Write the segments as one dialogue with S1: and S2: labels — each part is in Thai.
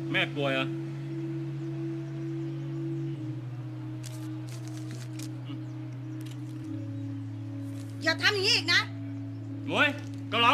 S1: แม่ป่วยอ่ะ
S2: อย่าทำอย่างนี้อีกนะ
S1: หมวยเกาเหลา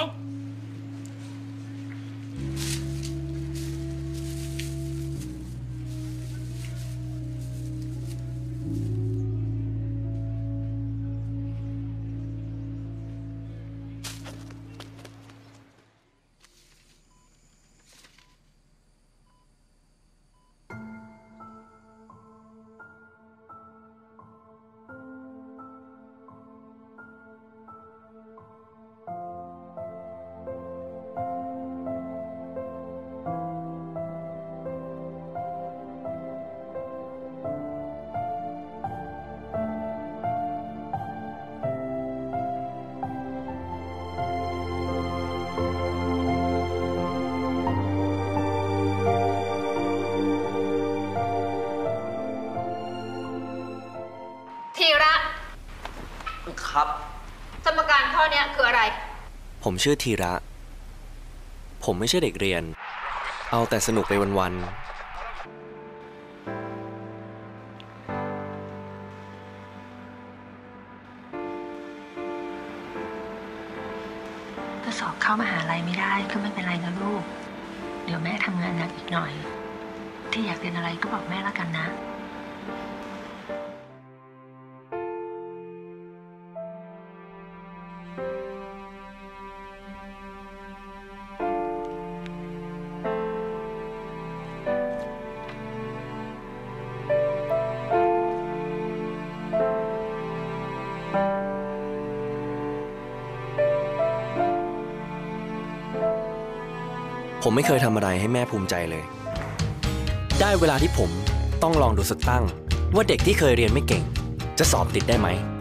S3: ธีระ
S4: ครับ
S3: สมการข้อนี้คืออะไร
S4: ผมชื่อธีระผมไม่ใช่เด็กเรียนเอาแต่สนุกไปวัน
S5: ๆถ้าสอบเข้ามหาลัยไม่ได้ก็ไม่เป็นไรนะลูกเดี๋ยวแม่ทำงานหนักอีกหน่อยที่อยากเรียนอะไรก็บอกแม่แล้วกันนะ
S4: ผมไม่เคยทำอะไรให้แม่ภูมิใจเลยได้เวลาที่ผมต้องลองดูสักตั้งว่าเด็กที่เคยเรียนไม่เก่งจะสอบติดได้ไหม